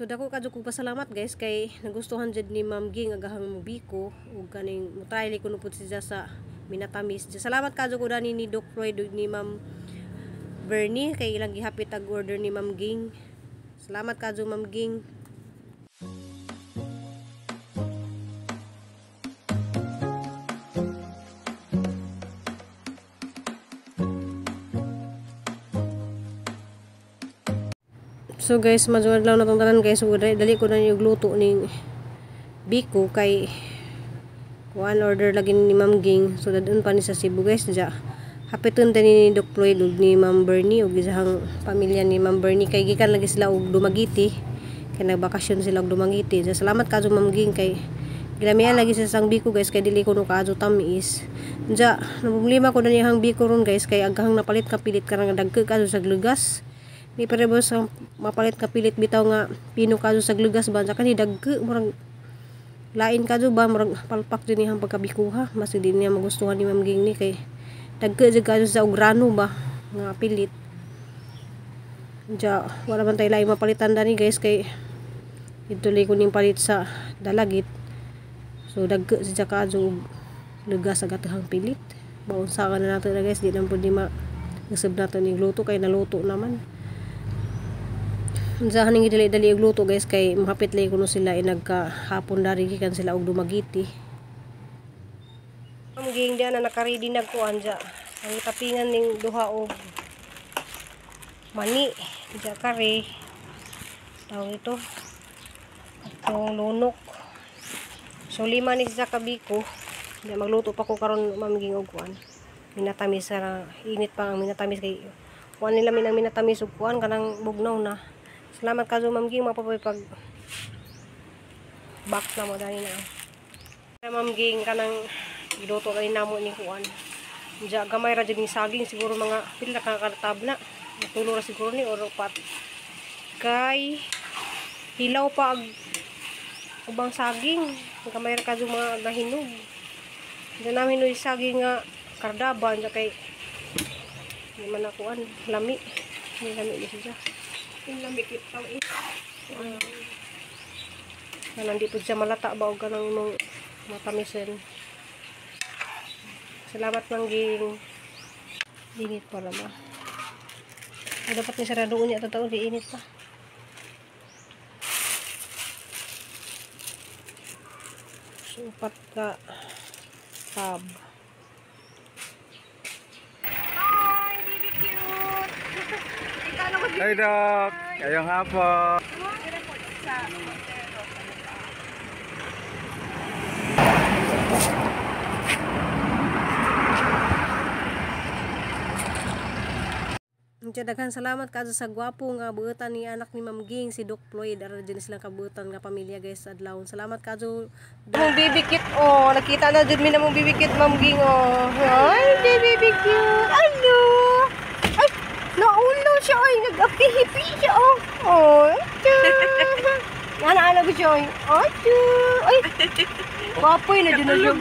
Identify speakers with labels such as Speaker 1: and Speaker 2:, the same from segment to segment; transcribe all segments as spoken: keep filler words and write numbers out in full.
Speaker 1: So dako kadyo kog pasalamat guys kay nagustuhan jud ni Ma'am Ging agahang biko ug kaning mutry ko nupod siya sa minatamis. Salamat kadyo ko dani ni Doc Floyd ug ni Ma'am Bernie kay ilang gihapit ag order ni Ma'am Ging. Salamat kadyo Ma'am Ging. So guys, madjud lang natong tanan guys, so dali ko na yung luto ning biko kay one order lagi ni Ma'am Ging. So dadun pa ni sa Cebu guys, ja hapiton tani ni Doc Floyd ug ni Ma'am Bernie ug isang pamilya ni Ma'am Bernie kay gikan lagi sila og Dumaguete. Kay nagbakasyon sila og Dumaguete. Ja salamat kadyo Ma'am Ging kay gilamian lagi sa sang biko guys kay dili ko no kadyo tamis. Ja problema ko na niyang biko ron guys kay aghang napalit kapilit karang dagko kadyo sa lugas. Di parebos ang mapalit kapilit bitaw nga pino kadyo sa lugas ba saka ni dagko murag lain kadyo ba murag palpak din niyang pagkabikuha mas di niya magustuhan ni Ma'am Ging ni kay dagko jud kadyo sa ugrano ba nga pilit. Ja wala man tay lain mapalitan dani guys kay ituloy ko ning palit sa dalagit. So dagko sa kadyo lugas sa gatahang pilit. Baunsa ka na nato na guys, di na pud di ma usab nato ning luto kay naluto naman. Unsa haning dili-dali og luto guys kay mahapit lay kuno sila inagka hapon dari gikan sila og Dumaguete. Ma'am Ging diyan na naka-ready nagkuan ja. Ang tapingan ning duha og mani, ja kare. Tawag ito. Atong lunok. So lima ni sa kabiko. Diya magluto pa ko karon Ma'am Ging og kuan. Minatamis sa init pa ang minatamis kay kuan nila minang minatamis ug kuan kanang bugnaw na. Salamat kadyo Ma'am Ging mapapoy pag box na mo dani na. Ma'am Ging kanang giluto kay namo ni kuan. Diya gamay ra jud ni saging siguro mga pila ka kartabla. Tulo ra siguro ni or pat. Kay hilaw pa ag ubang saging. Gamay ra kadyo mga nahinog. Diyan namin hinog saging nga kardaban ja kay di man nakuan lami. Ni lami ni siya. Yung lami kit taw is. Na nandi pud siya malata ba og kanang imong matamisen. Salamat Ma'am Ging. Init pa naman. Ay, dapat ni sarado unya to taon di init pa. Supat ka tab.
Speaker 2: Hai Dok, ayong hapon.
Speaker 1: Daghan salamat kadyo sa gwapo nga buutan ni anak ni Ma'am Ging si Doc Floyd ara din silang kabuutan nga pamilya guys adlawon. Salamat kadyo. Mong bibikit oh, nakita na jud mi na mong bibikit Ma'am Ging oh. Ay, baby cute. Ano? Ay, naulo siya ay nag-api-hipi siya oh. Oh. Ana ana ko siya. Ay. Ay. Gwapo na jud na siya.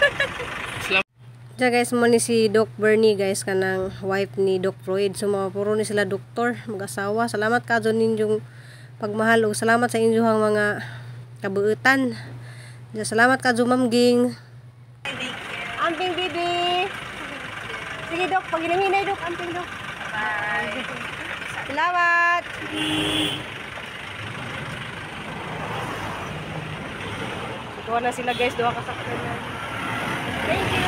Speaker 1: Diyan guys, mo ni si Doc Bernie guys, kanang wife ni Doc Floyd. So mga puro ni sila doktor, mag-asawa. Salamat kadyo ninyong pagmahal o salamat sa inyong mga kabuutan. Diyan, salamat kadyo Ma'am Ging. Amping bibi. Sige Doc, pag inaminay Doc, amping Doc. Bye. Salamat. Tuwa na sila guys, doa kasaktan na. Thank you.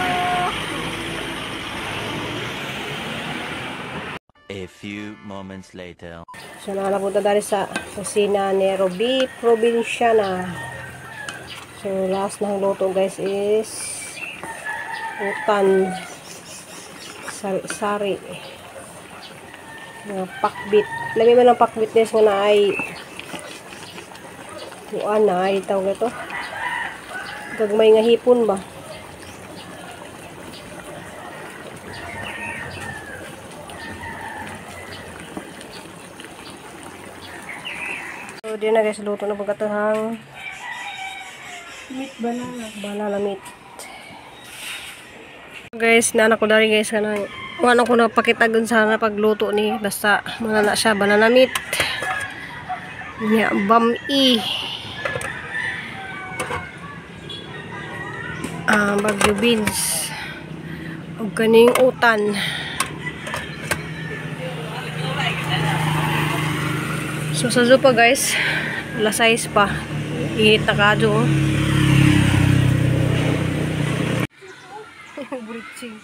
Speaker 3: A few moments later.
Speaker 1: So nalapunta dari sa kusina ni Robi Provinciana. So last na luto guys is utan sari-sari na pakbit. Lami man ang pakbit ness nga na ay kuan na ay tawag ito. Gagmay nga hipon ba? So, di na guys, luto na pagkatahang meat banana. Banana meat. Guys, naanak ko dari guys, kanang wala ko na pakita dun sana pagluto ni. Basta, mga na siya, banana meat. Nya bami. Ah, Bagyo beans. Ug kaning utan. So sa zupa guys, alas sais pa. Init na kadyo. Oh. Breaching.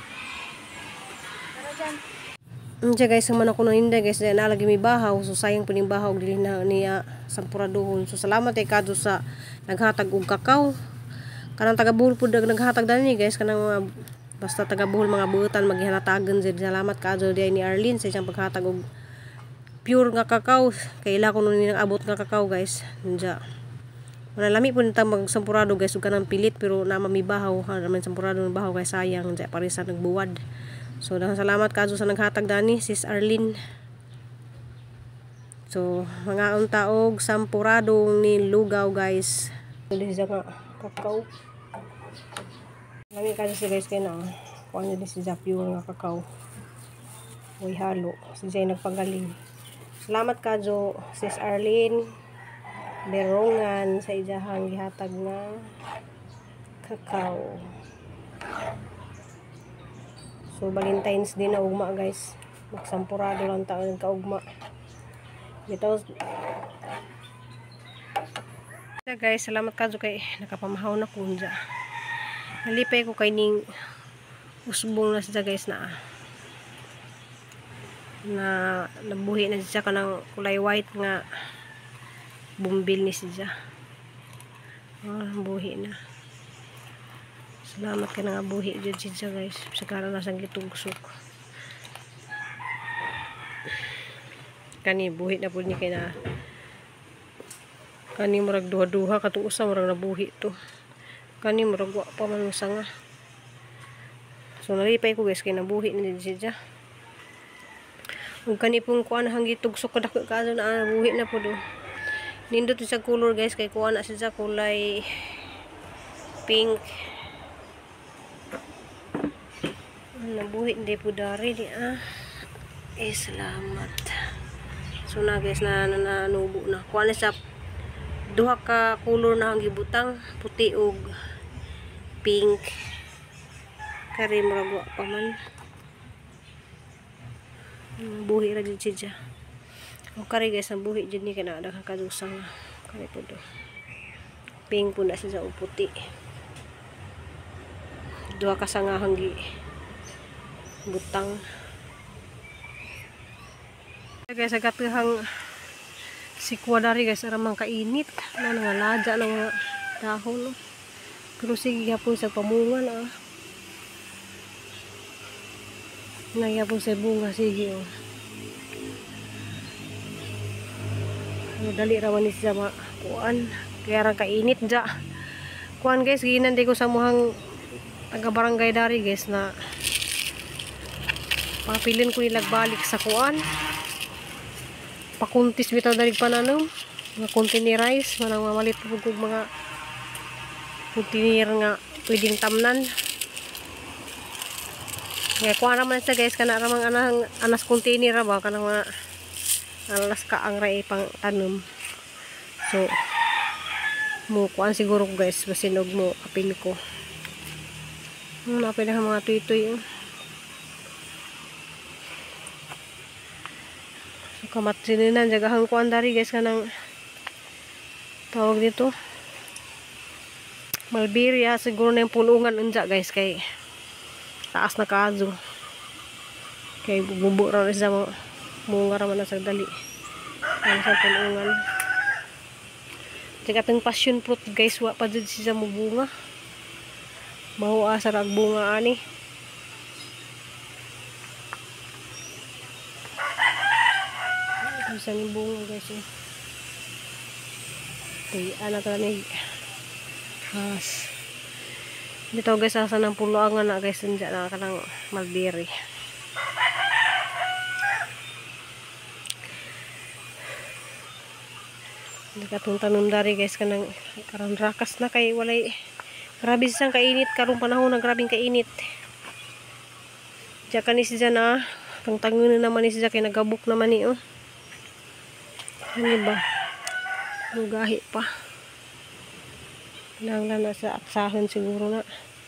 Speaker 1: Diyan guys, sama na ko na hindi guys, na lagi may bahaw, so sayang po yung bahaw, dili na niya sampuraduhon. So salamat ay kadyo sa naghatag og kakao. Kanang taga-Bohol po naghatag dani guys, kanang mga basta taga-Bohol mga buutan maghihanatagan jud. Salamat kadyo di ni Arlene sa siyang paghatag og pure nga kakao. Kaila ko nun nang abot nga kakao guys. Nja. Wala lami po nita magsampurado guys, ug kanang pilit pero na mamibahaw ha naman sampurado ng bahaw guys, sayang nja parisa nagbuwad. So daghang salamat kadyo sa naghatag dani sis Arlene. So mga unta og sampuradong ni lugaw guys. Dili siya nga kakao. Lami kadyo si guys kay na. Kuan ni siya pure nga kakao. Uy halo, siya nagpagaling. Salamat kadyo sis Arlene Berongan sa ijahang gihatag nga kakao. So Valentine's Day na ugma guys. Magsampurado lang taon kaugma. Ito yeah, guys, salamat kadyo kay nakapamahaw na kunja. Nalipay ko kay ning usbong na siya guys na na nabuhi na siya kanang kulay white nga bumbil ni siya. Oh, buhi na. Salamat ka na nga buhi dyan siya guys. Sakara na sang gitugsok. Kani buhi na po ni kay na kani murag duha-duha katong usa murag nabuhi to. Kani murag wa pa man nga. So nalipay ko guys kay nabuhi na siya. Ug kani pong kuan hanggi tugsok kadako kaso na buhi na po do. Nindot sa color guys kay kuan na siya kulay pink. Nabuhi hindi po dari di ah. Eh salamat. So na guys na nanubo na. Kuan na sa duha ka color na hanggi butang, puti ug pink. Kari murag wa pa man. Buhi ra jud siya. O kari guys ang buhi jud ni kana daghang kadusang kari po do. Pink po na siya o puti. Duha ka sangahang gi butang. Guys agatihang sikwa dari guys aramang kainit na nangalaja ng mga dahon. No? Pero sige hapon sa pamungan ah. Naya po sa bunga sige oh. Dali raman ni siya kuan kaya ra kainit ja. Kuan guys ginandi ko sa muhang taga barangay dari guys na papilin ko ilag balik sa kuan. Pakuntis bitaw dali pananom. Mga containerize manang mamalit po kog mga container nga pwedeng tamnan. Kaya kuha naman siya guys, kana ramang anang anas container ba, kanang mga alas ka ang ray pang tanom. So, mo kuhaan siguro guys, basinog mo apil ko. Hmm, napil na mga tuy-tuy. So, kamatsininan, jagahang kuhaan dari guys, kanang tawag dito. Malberia, siguro na yung pulungan unja guys, kay taas na kaadyo kay bubo ra sa mo munga ra man sa dali ang sa tulungan. Tsaka tong passion fruit guys wa pa jud siya mo bunga, mao asa ra bunga ani. Isa ni bunga guys eh. Tuy ana ta ni has dito guys asa ng puluangan na guys dyan na kanang malbiri. Hindi katong tanom dari guys kanang karang rakas na kay walay grabe siyang kainit karong panahon na grabing kainit. Diyan ka ni siya na tangtangon naman ni siya kay nagabok naman ni oh. Ano ba? Lugahi pa. Nanglan na sa aksahan siguro na.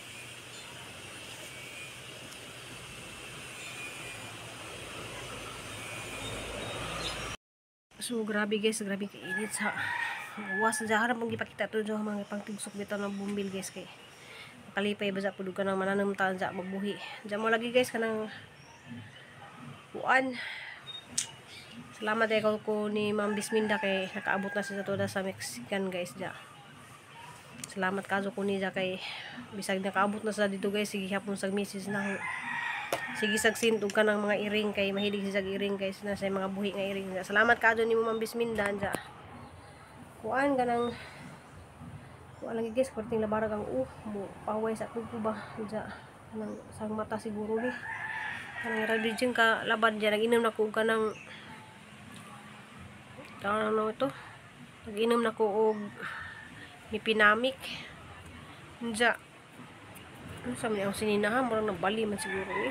Speaker 1: So grabe guys, grabe kainit sa was sa harap mong gipakita to jo mga pangtigsok bitaw ng bumbil guys kay kalipay ba sa pudug ka nang mananam ta sa magbuhi. Diyan mo lagi guys kanang kuan. Salamat ay ko, ko ni Ma'am Bisminda kay nakaabot na siya toda sa Mexican guys ja. Salamat kaso ko ni ja kay bisag nakaabot na sa dito guys sige hapon sa misis na sige sag sintog ka ng mga iring kay mahilig si sag iring guys na sa mga buhi nga iring. Salamat kaso ni Ma'am Bisminda ja. Kuan ganang kuan lagi guys korting labarag ang uh mo paway sa tugpo ba ja kanang sang mata siguro ni kanang radiation ka labad ja nag-inom na ko kanang ano ito nag-inom na ko og mipinamik ja ano sa mga sininahan murang nabali man siguro ni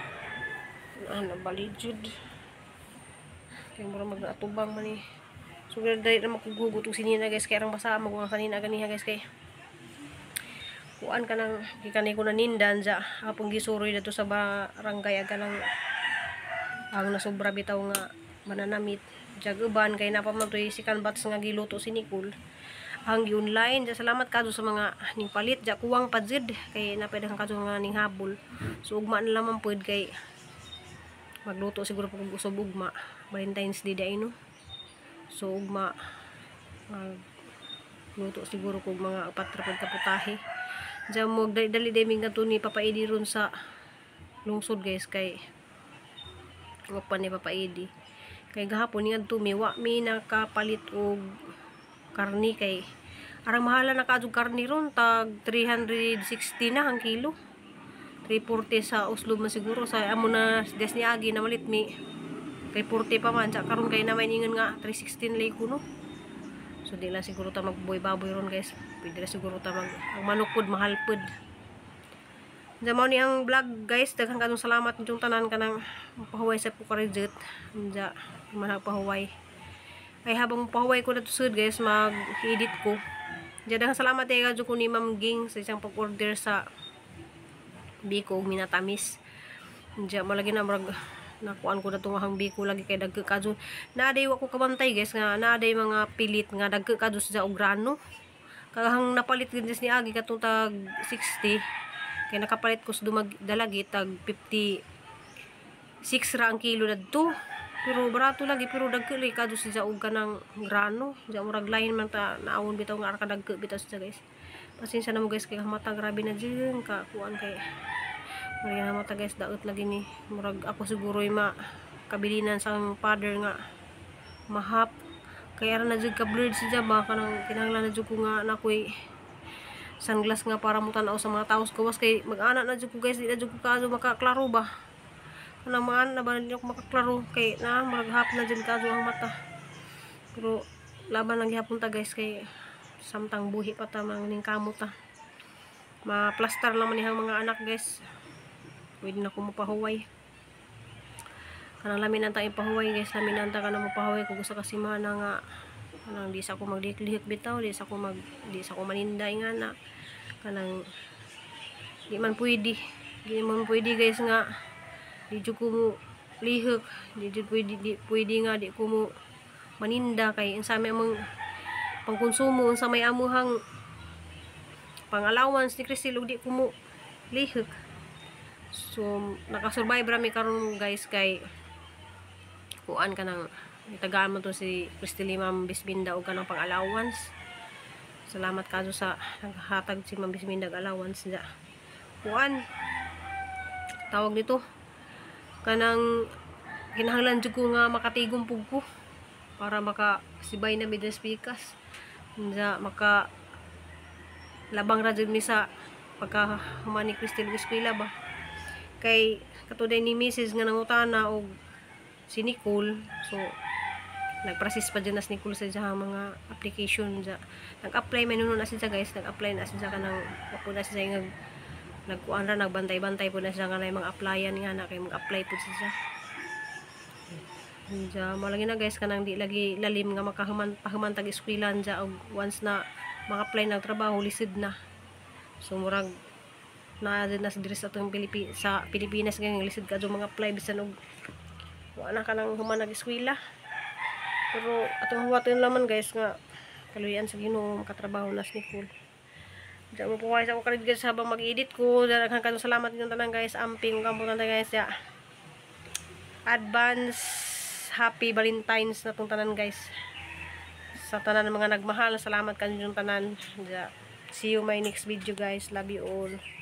Speaker 1: ah nabali jud kay murang mag-atubang man ni so dahil na makugugot og sinina guys kay arang basa mag mga kanina ganiha guys kay kuan ka nang gikanay ko na nindan ja apong gisuroy dito sa barangay aga lang ang nasobra bitaw nga mananamit jaguban kay napamantoy si kanbats nga giluto si Nicole ang gi-online ja salamat kadto sa mga ning palit ja kuwang padzid kay napadahan kadto nga ning habol so ugma na lamang pud kay magluto siguro pag usab ugma Valentine's Day day no so ugma mag luto siguro kog mga apat ra pud kaputahe ja mo dali dali mig nato ni papaidi ron sa lungsod guys kay wa ni papaidi kay gahapon nga tumiwa mi nakapalit og karni kay arang mahala na kadto karni ron tag three sixty na ang kilo three forty sa Oslo man siguro sa amo na des ni agi na malit mi three forty pa man sa karon kay na may ingon nga three sixteen lay kuno so di lang siguro ta magboy baboy ron guys pwede na siguro ta mag ang manok pud mahal pud. Damo ni ang vlog guys daghang kanong salamat nitong tanan kanang pahuway sa pukarejet ja manag pahuway ay habang pahuway ko na tusud guys mag-edit ko ja daghang salamat ay kadto ko ni Ma'am Ging sa isang pag-order sa biko minatamis ja malagi na murag nakuan ko na tungahang biko lagi kay dagko kadto naaday wa ko kabantay guys nga naaday mga pilit nga dagko kadto sa og grano kahang napalit gid ni agi katong tag sixty kay nakapalit ko sa dumag dalagi tag fifty-six ra ang kilo dadto pero barato lagi pero dagko lay kadto sa og kanang grano ja murag lain man ta naawon bitaw nga ara ka dagko bitaw sa guys pasensya na mo guys kay mata grabe na jeng ka kuan kay murag na mata guys daot lagi ni murag ako siguro ay ma kabilinan sang father nga mahap kaya ara na jud ka blurred siya ba kanang kinahanglan na jud ko nga nakoy sunglass nga para mutan-aw sa mga taos ko was kay mag-ana na jud ko guys di na jud ko kaso makaklaro ba kanang mga na ba niyo makaklaro kay na muraghap na jud kaso ang mata pero laban lang gihapon ta guys kay samtang buhi pa ta mangning kamot ta ma-plaster lang man nihang mga anak guys pwede na ko mapahuway kanang lamin nang ta ipahuway guys lamin nang ta kanang mapahuway kung gusto kasi mana nga kanang di sa ko magdiklihik bitaw di sa ko mag di sa ko maninday nga na kanang di man pwede di man pwede guys nga di jud ko mo lihik di jud pwede di pwede nga di ko mo maninda kay unsa may among pangkonsumo unsa may amuhang pang-allowance ni Crystal ug di ko mo lihik so nakasurvive ra mi karon guys kay kuan kanang itagaan mo to si Crystal Ma'am Bisminda og kanang pang-allowance salamat kaso sa naghatag si Ma'am Bisminda og allowance ja kuan tawag dito kanang kinahanglan jud ko nga makatigom pug ko para maka sibay na midas pikas ja maka labang ra jud mi sa pagka human ni Crystal Eskwela ba kay katuday ni Missus nga nangutana og si Nicole so nag-process pa dyan na si Nicole sa dyan mga application dyan nag-apply may nuno na siya guys nag-apply na siya ka ng po na siya nag nagkuan ra nagbantay-bantay po na siya nga na yung mga applyan nga na kay mag-apply po siya Ja mo lagi na guys kanang di lagi lalim nga makahuman pahuman tag eskwelan ja og once na maka-apply ng trabaho lisid na. So murag na din nas diri sa atong Pilipi sa Pilipinas nga lisid ka mga apply bisan og wala ka nang human nag eskwela. Pero atong huwaton laman guys nga kaluyan sa Ginoo makatrabaho nas ni Nicole. Ja mo po guys ako kalit guys habang mag-edit ko. Daghang kanang salamat ninyo tanan guys. Amping ug ampo tanan guys ya. Advance Happy Valentine's na tong tanan guys. Sa tanan ng mga nagmahal, salamat kanyo tanan. Ja, see you my next video guys. Love you all.